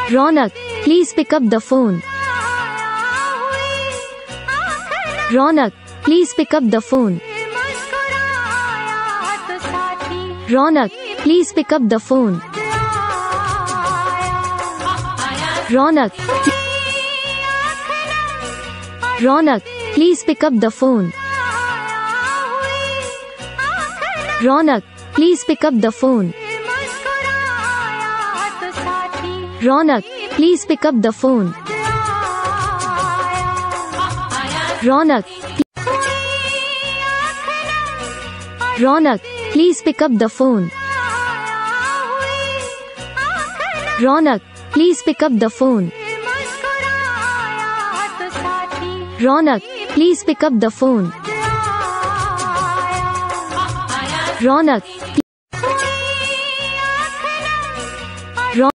Raunak, please pick up the phone. Raunak, please pick up the phone. Raunak, please pick up the phone. Raunak, Raunak, please pick up the phone. Raunak, please pick up the phone. Raunak, please pick up the phone. Raunak, Raunak, please pick up the phone. Raunak, please pick up the phone. Raunak, please pick up the phone. Raunak,